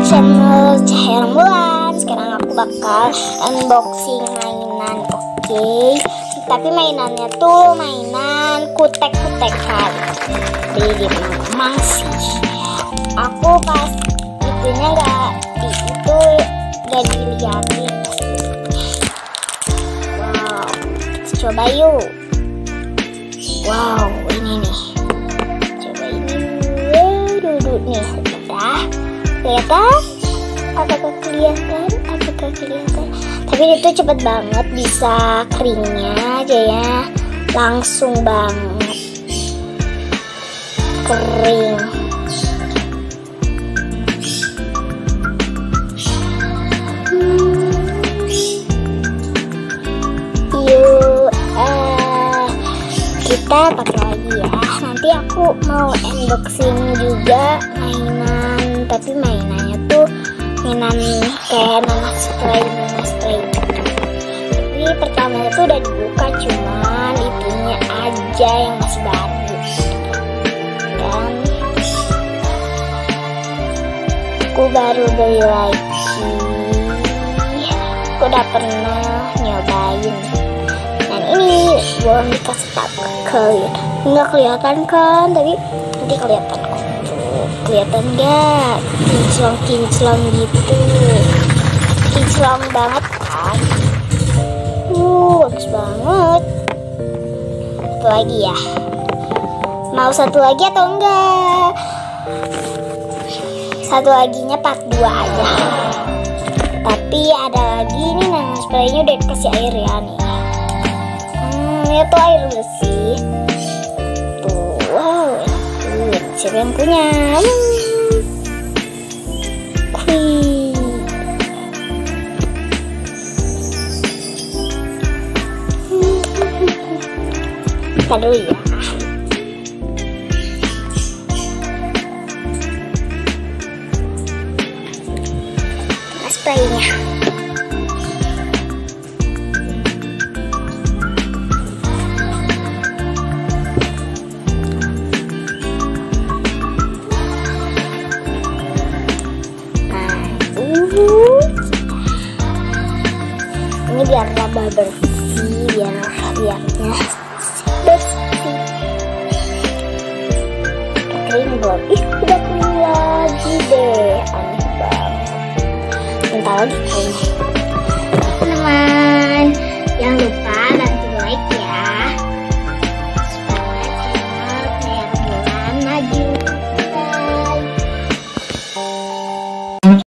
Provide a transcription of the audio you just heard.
channel Cahaya Rembulan. Sekarang aku bakal unboxing mainan, oke? Tapi mainannya tuh mainan kutek-kutekan. Jadi memang sih aku pas itunya gak dilihatin. Wow, kita coba yuk. Wow, ini nih. Coba ini duduk nih. Udah kelihatan? Apakah kelihatan? Tapi itu cepet banget bisa keringnya aja ya. Langsung banget kering. Yuk, kita pakai lagi ya. Nanti aku mau unboxing juga mainan, tapi mainannya tuh mainan kayak nanas spray gitu. Tapi pertama itu udah dibuka, cuman itunya aja yang masih baru. Dan aku baru beli lagi. Aku udah pernah nyobain. Dan ini belum dikasih tahu ke nggak kelihatan kan, tapi nanti kelihatan kok. Kelihatan nggak? Kinclong gitu. Kinclong banget kan? Bagus banget. Satu lagi ya. Mau satu lagi atau enggak? Satu laginya part 2 aja. Tapi ada lagi ini nanas spraynya udah dikasih air ya nih. Ya tuh air bersih. Tuh, wow, enak. Siapa yang punya? Kita dulu ya. Spraynya. Ini biar laba bersih, biar lihatnya bersih. Kering belum? Ih, udah kering lagi deh, aneh banget. Bentar lagi kering.